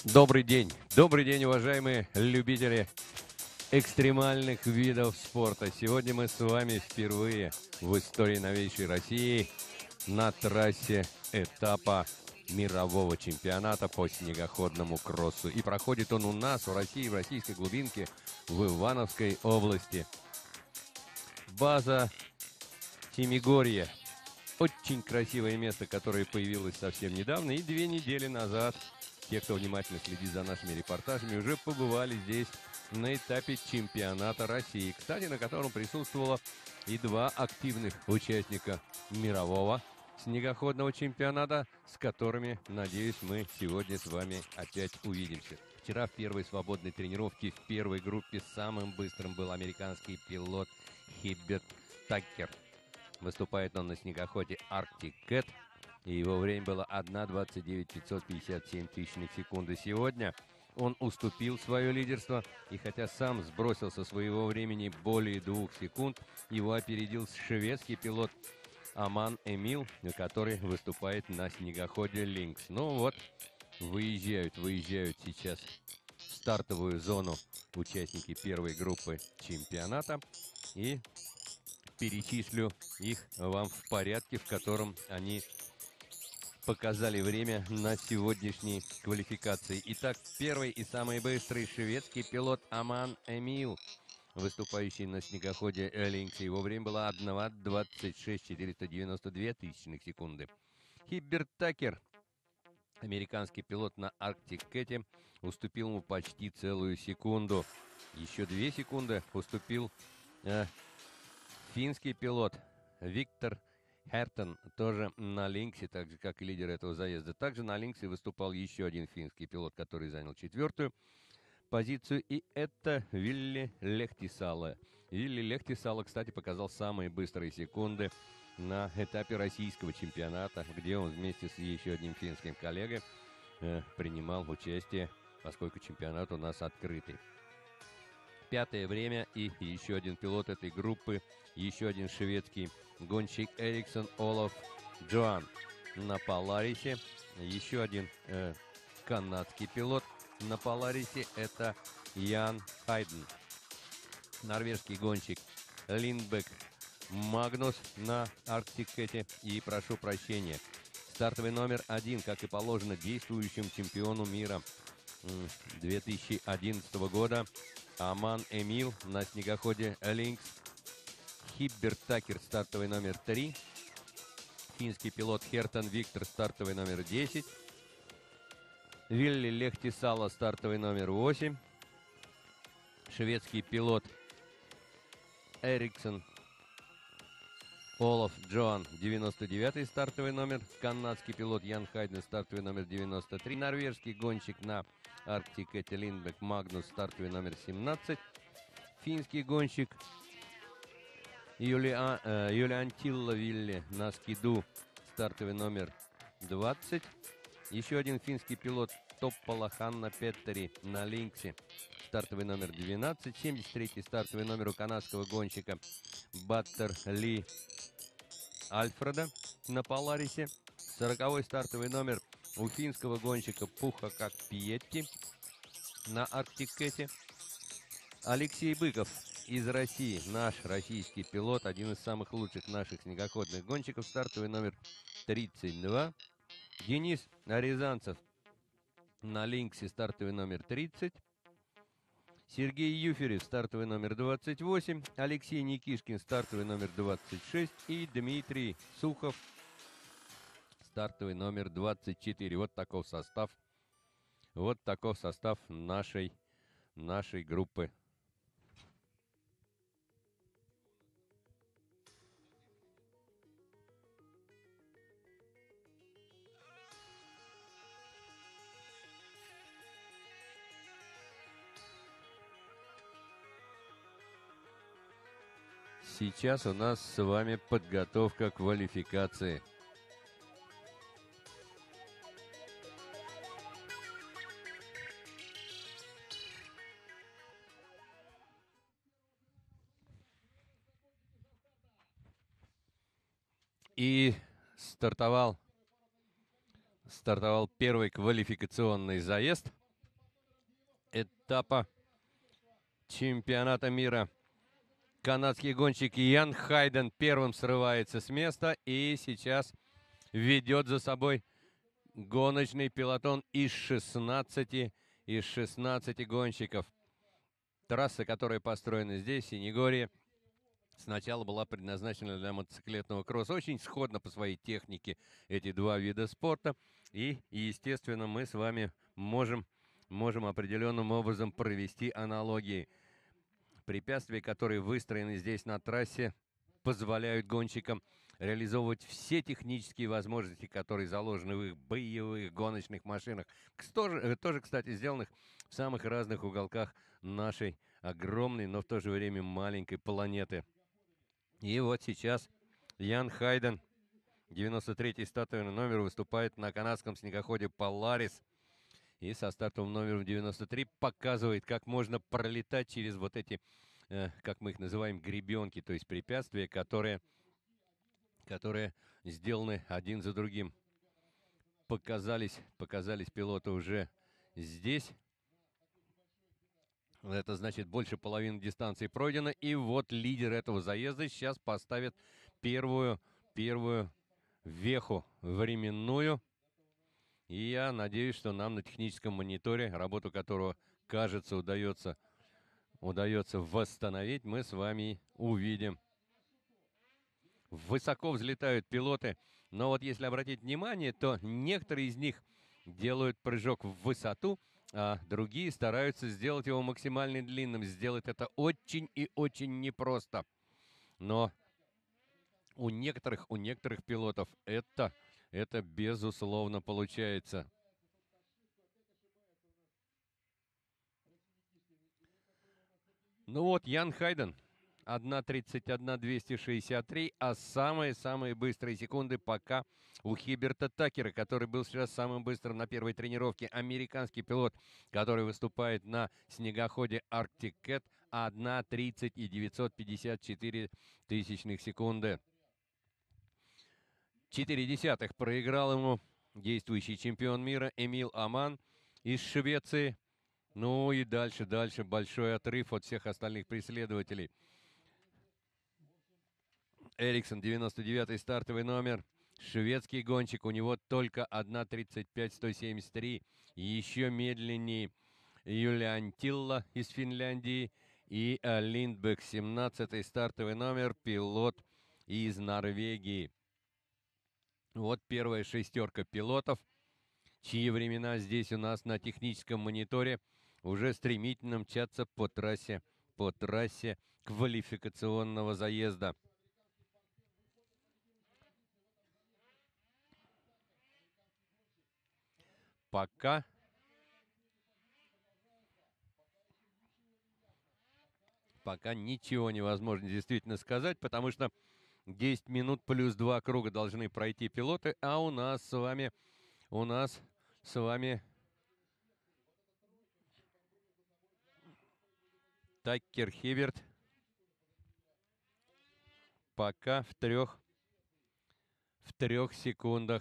Добрый день, уважаемые любители экстремальных видов спорта. Сегодня мы с вами впервые в истории новейшей России на трассе этапа мирового чемпионата по снегоходному кроссу. И проходит он у нас, в России, в российской глубинке, в Ивановской области. База Семигорье. Очень красивое место, которое появилось совсем недавно. И 2 недели назад те, кто внимательно следит за нашими репортажами, уже побывали здесь на этапе чемпионата России. Кстати, на котором присутствовало и 2 активных участника мирового снегоходного чемпионата, с которыми, надеюсь, мы сегодня с вами опять увидимся. Вчера в первой свободной тренировке в первой группе самым быстрым был американский пилот Хибберт Такер. Выступает он на снегоходе Arctic Cat, и его время было 1:29,557 тысячных секунды. Сегодня он уступил свое лидерство, и хотя сам сбросил со своего времени более 2 секунд, его опередил шведский пилот Аман Эмил, который выступает на снегоходе Lynx. Ну вот, выезжают сейчас в стартовую зону участники первой группы чемпионата, и перечислю их вам в порядке, в котором они показали время на сегодняшней квалификации. Итак, первый и самый быстрый шведский пилот Аман Эмил, выступающий на снегоходе Lynx. Его время было 1:26,492 тысячных секунды. Хибберт Такер, американский пилот на Arctic Cat, уступил ему почти целую секунду. Еще 2 секунды уступил финский пилот Виктор Хертон, тоже на Линксе, так же, как и лидер этого заезда. Также на Линксе выступал еще один финский пилот, который занял 4-ю позицию, и это Вилли Лехтисало. Вилли Лехтисало, кстати, показал самые быстрые секунды на этапе российского чемпионата, где он вместе с еще одним финским коллегой принимал участие, поскольку чемпионат у нас открытый. 5-е время, и еще один пилот этой группы, еще один шведский гонщик Эриксон Олаф Джоан на Поларисе. Еще один канадский пилот на Поларисе — это Ян Хайден. Норвежский гонщик Линдбек Магнус на Арктикете. И прошу прощения, стартовый номер 1, как и положено действующему чемпиону мира 2011 года, Аман Эмил на снегоходе Lynx. Хибберт Такер, стартовый номер 3. Финский пилот Хертон Виктор, стартовый номер 10. Вилли Лехтисало, стартовый номер 8. Шведский пилот Эриксон Олаф Джоан, 99-й стартовый номер. Канадский пилот Ян Хайден, стартовый номер 93. Норвежский гонщик на Арктикете Линдбек Магнус, стартовый номер 17. Финский гонщик Юлиантилла Вилли на скиду, стартовый номер 20. Еще один финский пилот Топпала Ханна Петтери на Линксе, стартовый номер 12. 73-й стартовый номер у канадского гонщика Баттер Ли Альфреда на Поларисе. 40-й стартовый номер у финского гонщика Пуха Как Пиетти на Арктикете. Алексей Быков из России, наш российский пилот, один из самых лучших наших снегоходных гонщиков, стартовый номер 32. Денис Рязанцев на Линксе, стартовый номер 30. Сергей Юферев, стартовый номер 28. Алексей Никишкин, стартовый номер 26. И Дмитрий Сухов, стартовый номер 24. Вот таков состав. Вот таков состав нашей группы. Сейчас у нас с вами подготовка к квалификации. И стартовал первый квалификационный заезд. этапа чемпионата мира. Канадский гонщик Ян Хайден первым срывается с места и сейчас ведет за собой гоночный пелотон из 16 гонщиков. Трасса, которая построена здесь, в Синегорье, сначала была предназначена для мотоциклетного кросса. Очень сходно по своей технике эти два вида спорта. И естественно, мы с вами можем определенным образом провести аналогии. Препятствия, которые выстроены здесь на трассе, позволяют гонщикам реализовывать все технические возможности, которые заложены в их боевых гоночных машинах, тоже, кстати, сделанных в самых разных уголках нашей огромной, но в то же время маленькой планеты. И вот сейчас Ян Хайден, 93-й стартовый номер, выступает на канадском снегоходе Polaris. И со стартовым номером 93 показывает, как можно пролетать через вот эти, как мы их называем, гребенки, то есть препятствия, которые сделаны один за другим. Показались пилоты уже здесь. Это значит, больше половины дистанции пройдено. И вот лидер этого заезда сейчас поставит первую веху временную. И я надеюсь, что нам на техническом мониторе, работу которого, кажется, удается восстановить, мы с вами увидим. Высоко взлетают пилоты, но вот если обратить внимание, то некоторые из них делают прыжок в высоту, а другие стараются сделать его максимально длинным. Сделать это очень и очень непросто. Но у некоторых пилотов это безусловно получается. Ну вот, Ян Хайден, 1:31:263, а самые быстрые секунды пока у Хиберта Такера, который был сейчас самым быстрым на первой тренировке. Американский пилот, который выступает на снегоходе Arctic Cat, 1:30:954 секунды. 0,4 проиграл ему действующий чемпион мира Эмил Аман из Швеции. Ну и дальше большой отрыв от всех остальных преследователей. Эриксон, 99-й стартовый номер. Шведский гонщик, у него только 1:35:173. Еще медленнее Юлиан Тилла из Финляндии. И Линдбек, 17-й стартовый номер, пилот из Норвегии. Вот первая шестерка пилотов, чьи времена здесь у нас на техническом мониторе уже стремительно мчатся по трассе квалификационного заезда. Пока ничего невозможно действительно сказать, потому что 10 минут плюс 2 круга должны пройти пилоты, а у нас с вами Такер Хиберт пока в трех секундах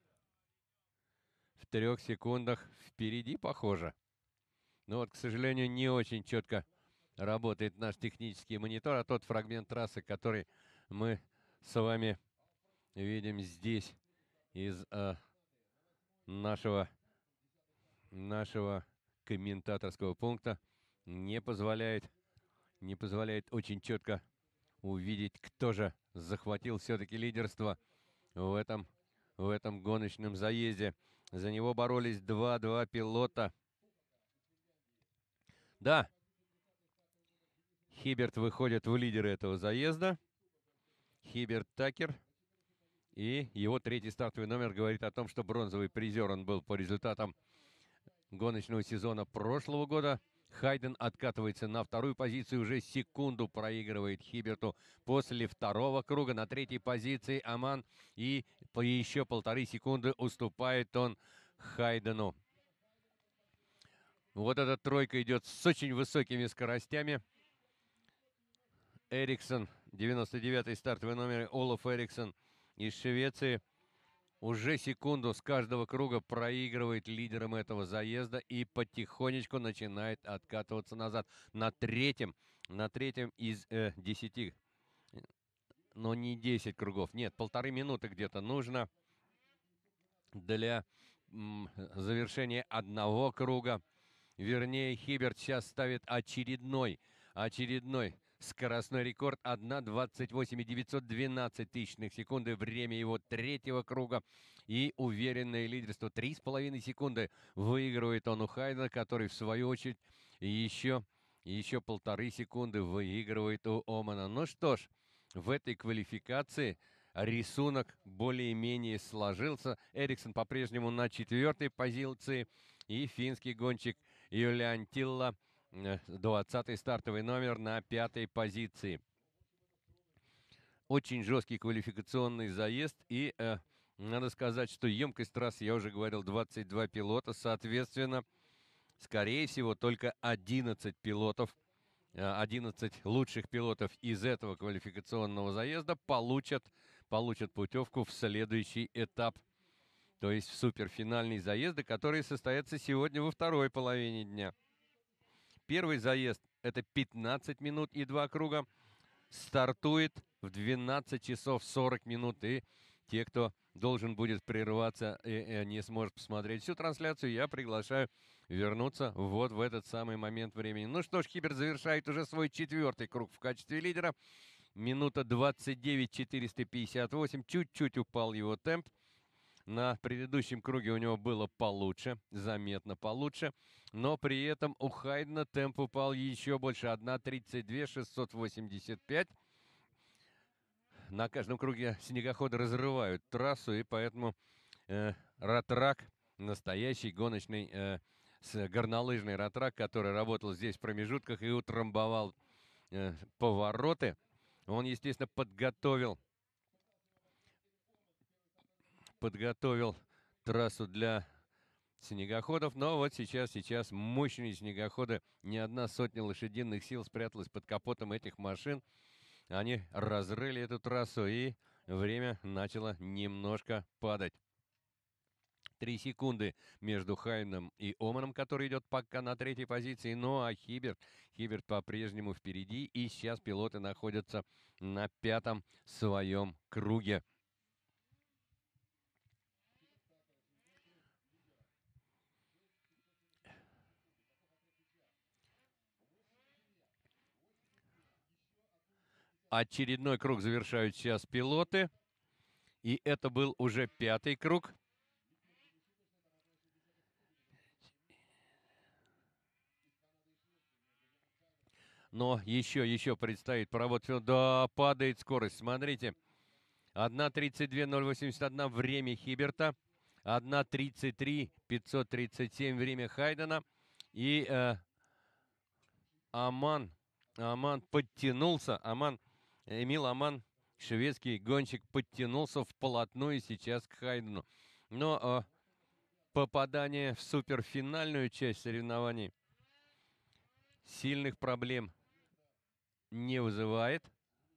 впереди, похоже. Но вот, к сожалению, не очень четко работает наш технический монитор, а тот фрагмент трассы, который мы с вами видим здесь из нашего комментаторского пункта, не позволяет очень четко увидеть, кто же захватил все-таки лидерство в этом гоночном заезде. За него боролись два пилота. Да, Хиберт выходит в лидеры этого заезда. Хиберт Такер. И его третий стартовый номер говорит о том, что бронзовый призер он был по результатам гоночного сезона прошлого года. Хайден откатывается на вторую позицию, уже секунду проигрывает Хиберту после второго круга. На третьей позиции Аман, и по еще 1,5 секунды уступает он Хайдену. Вот эта тройка идет с очень высокими скоростями. Эриксон, 99-й стартовый номер, Олаф Эриксон из Швеции. уже секунду с каждого круга проигрывает лидером этого заезда и потихонечку начинает откатываться назад. На третьем из 10, но не 10 кругов. Нет, 1,5 минуты где-то нужно для завершения одного круга. Вернее, Хиберт сейчас ставит очередной скоростной рекорд 1:28,912 тысячных секунды. Время его третьего круга. И уверенное лидерство 3,5 секунды выигрывает он у Хайдена, который в свою очередь еще 1,5 секунды выигрывает у Омана. Ну что ж, в этой квалификации рисунок более-менее сложился. Эриксон по-прежнему на 4-й позиции. И финский гонщик Юлиан Тилла, 20-й стартовый номер, на 5-й позиции. Очень жесткий квалификационный заезд. И надо сказать, что емкость трассы, я уже говорил, 22 пилота. Соответственно, скорее всего, только 11 пилотов, 11 лучших пилотов из этого квалификационного заезда получат путевку в следующий этап. То есть в суперфинальные заезды, которые состоятся сегодня во второй половине дня. Первый заезд – это 15 минут и 2 круга. Стартует в 12 часов 40 минут. И те, кто должен будет прерваться и не сможет посмотреть всю трансляцию, я приглашаю вернуться вот в этот самый момент времени. Ну что ж, Хиберт завершает уже свой 4-й круг в качестве лидера. Минута 29,458. Чуть-чуть упал его темп. На предыдущем круге у него было получше, заметно получше, но при этом у Хайдена темп упал еще больше, 1:32,685. На каждом круге снегоходы разрывают трассу, и поэтому ратрак, настоящий гоночный, горнолыжный ратрак, который работал здесь в промежутках и утрамбовал повороты, он, естественно, подготовил трассу для снегоходов, но вот сейчас мощные снегоходы, не одна сотня лошадиных сил спряталась под капотом этих машин. Они разрыли эту трассу, и время начало немножко падать. 3 секунды между Хайденом и Оманом, который идет пока на 3-й позиции. Ну а Хиберт по-прежнему впереди, и сейчас пилоты находятся на 5-м своем круге. Очередной круг завершают сейчас пилоты. И это был уже 5-й круг. Но еще предстоит поработать. Да, падает скорость. Смотрите. 1:32,081 время Хиберта. 1:33,537 время Хайдена. И Аман подтянулся. Эмил Аман, шведский гонщик, подтянулся вплотную сейчас к Хайдену. Но попадание в суперфинальную часть соревнований сильных проблем не вызывает.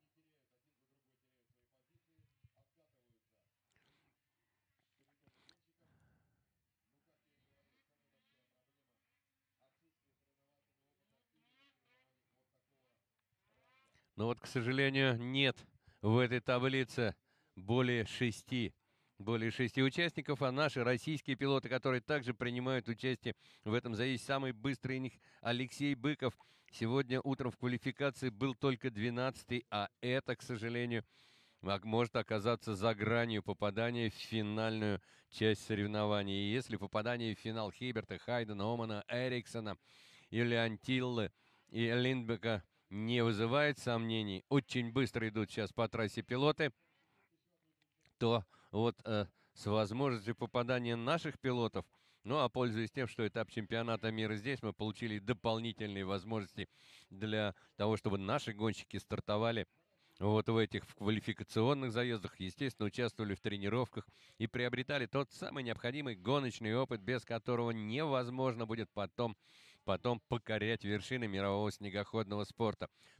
Но вот, к сожалению, нет в этой таблице более шести участников, а наши российские пилоты, которые также принимают участие в этом заезде, самый быстрый из них Алексей Быков. Сегодня утром в квалификации был только 12-й, а это, к сожалению, может оказаться за гранью попадания в финальную часть соревнований. И если попадание в финал Хиберта, Хайдена, Омана, Эриксона, Юлиан Тиллы и Линдбека не вызывает сомнений, очень быстро идут сейчас по трассе пилоты, то вот с возможностью попадания наших пилотов, ну а пользуясь тем, что этап чемпионата мира здесь, мы получили дополнительные возможности для того, чтобы наши гонщики стартовали вот в этих квалификационных заездах, естественно, участвовали в тренировках и приобретали тот самый необходимый гоночный опыт, без которого невозможно будет потом покорять вершины мирового снегоходного спорта.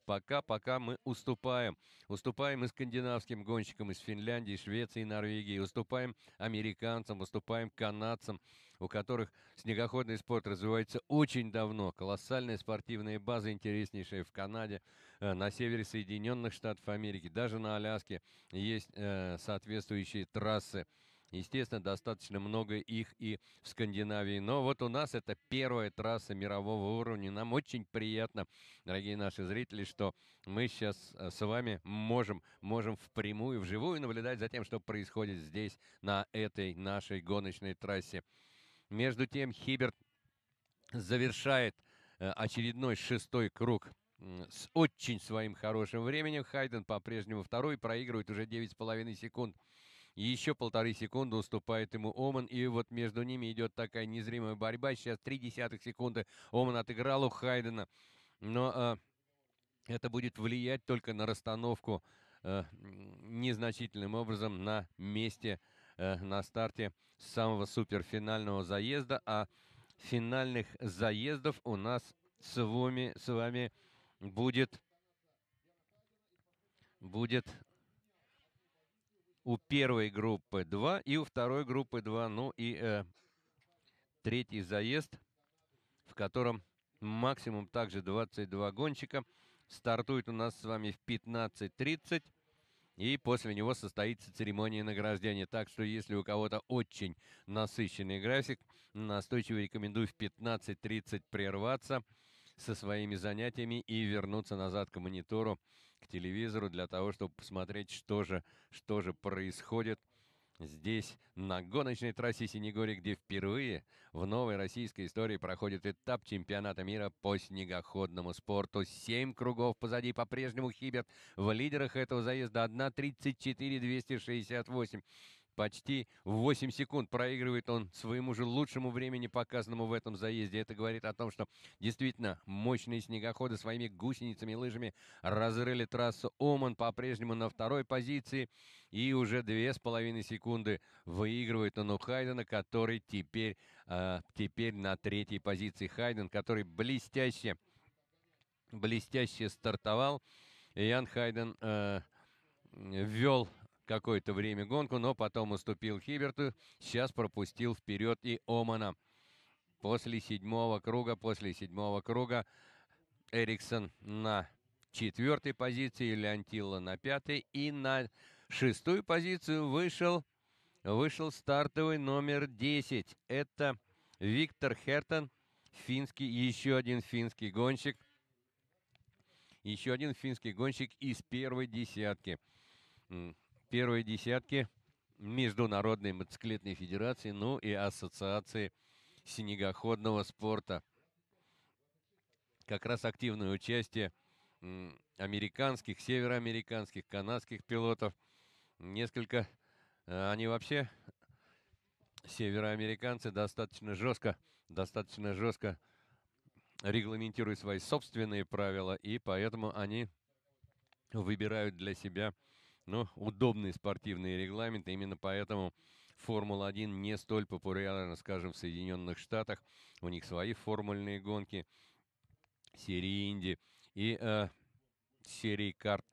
Пока мы уступаем. Уступаем и скандинавским гонщикам из Финляндии, Швеции, Норвегии. Уступаем американцам, уступаем канадцам, у которых снегоходный спорт развивается очень давно. Колоссальная спортивная база, интереснейшая в Канаде, на севере Соединенных Штатов Америки, даже на Аляске есть соответствующие трассы. Естественно, достаточно много их и в Скандинавии. Но вот у нас это первая трасса мирового уровня. Нам очень приятно, дорогие наши зрители, что мы сейчас с вами можем впрямую, вживую наблюдать за тем, что происходит здесь, на этой нашей гоночной трассе. Между тем, Хиберт завершает очередной 6-й круг с очень своим хорошим временем. Хайден по-прежнему второй, проигрывает уже 9,5 секунд. Еще 1,5 секунды уступает ему Оман. И вот между ними идет такая незримая борьба. Сейчас 0,3 секунды Оман отыграл у Хайдена. Но это будет влиять только на расстановку незначительным образом на месте, на старте самого суперфинального заезда. А финальных заездов у нас с вами будет у первой группы 2 и у второй группы 2. Ну и третий заезд, в котором максимум также 22 гонщика, стартует у нас с вами в 15:30. И после него состоится церемония награждения. Так что, если у кого-то очень насыщенный график, настойчиво рекомендую в 15:30 прерваться со своими занятиями и вернуться назад к монитору, к телевизору, для того, чтобы посмотреть, что же происходит здесь, на гоночной трассе Синегорье, где впервые в новой российской истории проходит этап чемпионата мира по снегоходному спорту. 7 кругов позади по-прежнему Хиберт в лидерах этого заезда. 1:34,268. Почти 8 секунд проигрывает он своему же лучшему времени, показанному в этом заезде. Это говорит о том, что действительно мощные снегоходы своими гусеницами и лыжами разрыли трассу. Оман по-прежнему на второй позиции. И уже 2,5 секунды выигрывает он у Хайдена, который теперь на третьей позиции. Хайден, который блестяще стартовал. Ян Хайден ввел какое-то время гонку, но потом уступил Хиберту. Сейчас пропустил вперед и Омана. После седьмого круга Эриксон на 4-й позиции, Леонтило на 5-й. И на 6-ю позицию вышел стартовый номер 10. Это Виктор Хертон, еще один финский гонщик. Еще один финский гонщик из первой десятки. Международной мотоциклетной федерации, ну и Ассоциации снегоходного спорта. Как раз активное участие американских, североамериканских, канадских пилотов. Они вообще, североамериканцы, достаточно жестко регламентируют свои собственные правила, и поэтому они выбирают для себя удобные спортивные регламенты. Именно поэтому Формула-1 не столь популярна, скажем, в Соединенных Штатах. У них свои формульные гонки, серии Инди и серии карт.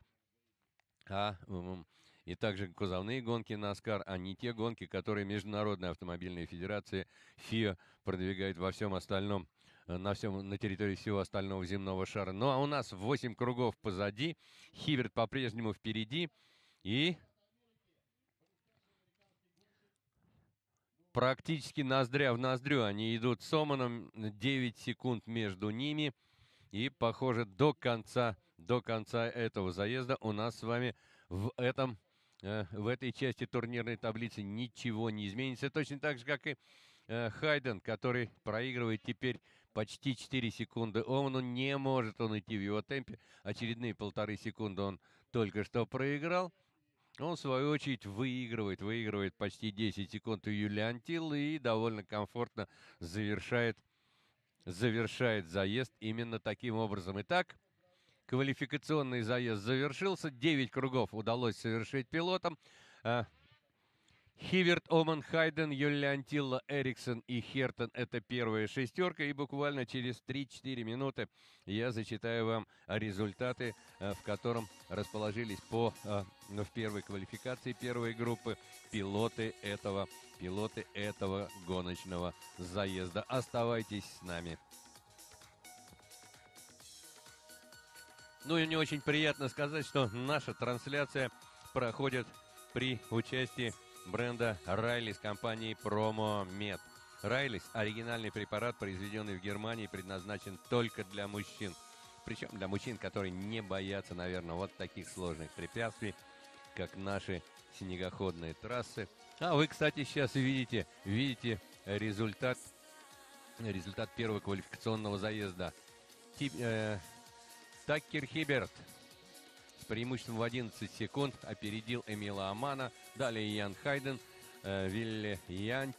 И также кузовные гонки NASCAR, а не те гонки, которые Международная автомобильная федерация FIA продвигает во всем остальном, на территории всего остального земного шара. Ну а у нас 8 кругов позади, Хиберт по-прежнему впереди, и практически ноздря в ноздрю они идут с Оманом, 9 секунд между ними. И, похоже, до конца этого заезда у нас с вами в этой части турнирной таблицы ничего не изменится. Точно так же, как и Хайден, который проигрывает теперь почти 4 секунды. Не может он идти в его темпе. Очередные 1,5 секунды он только что проиграл. Он, в свою очередь, выигрывает почти 10 секунд у Леонтило и довольно комфортно завершает заезд именно таким образом. Итак, квалификационный заезд завершился. 9 кругов удалось совершить пилотам. Хиверт, Оман, Хайден, Юлиан Тилла, Эриксон и Хертон — это первая шестерка. И буквально через 3-4 минуты я зачитаю вам результаты, в котором расположились в первой квалификации первой группы пилоты этого гоночного заезда. Оставайтесь с нами. Ну и мне очень приятно сказать, что наша трансляция проходит при участии бренда Райлис компании PromoMed. Райлис – оригинальный препарат, произведенный в Германии, предназначен только для мужчин. Причем для мужчин, которые не боятся, наверное, вот таких сложных препятствий, как наши снегоходные трассы. А вы, кстати, сейчас видите результат первого квалификационного заезда. Таккер Хиберт с преимуществом в 11 секунд опередил Эмила Омана. Далее Ян Хайден, Ильян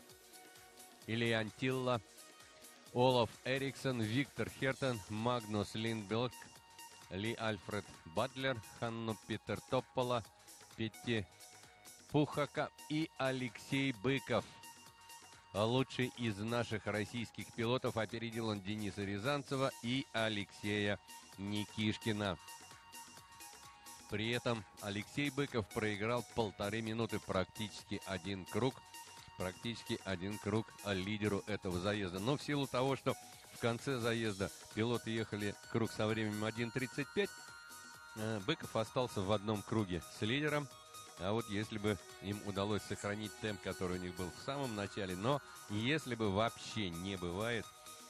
Тилла, Олаф Эриксон, Виктор Хертон, Магнус Линдберг, Ли Альфред Батлер, Ханну Питер Топпола, Петти Пухака и Алексей Быков. Лучший из наших российских пилотов опередил он Дениса Рязанцева и Алексея Никишкина. При этом Алексей Быков проиграл 1,5 минуты, практически один круг лидеру этого заезда. Но в силу того, что в конце заезда пилоты ехали круг со временем 1:35, Быков остался в одном круге с лидером. А вот если бы им удалось сохранить темп, который у них был в самом начале, но если бы вообще не бывает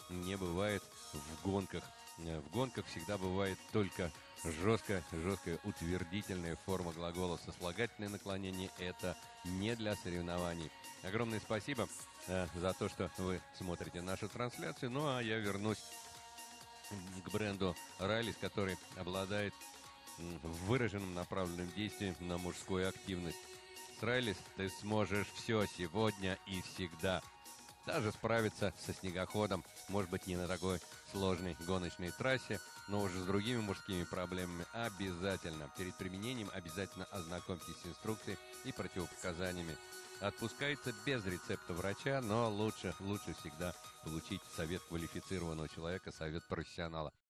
в гонках. В гонках всегда бывает только жесткая утвердительная форма глагола. Сослагательное наклонение — это не для соревнований. Огромное спасибо за то, что вы смотрите нашу трансляцию. Ну а я вернусь к бренду Райлис, который обладает выраженным направленным действием на мужскую активность. С Райлис ты сможешь все сегодня и всегда. Даже справиться со снегоходом, может быть, не на такой сложной гоночной трассе, но уже с другими мужскими проблемами обязательно. Перед применением обязательно ознакомьтесь с инструкцией и противопоказаниями. Отпускается без рецепта врача, но лучше всегда получить совет квалифицированного человека, совет профессионала.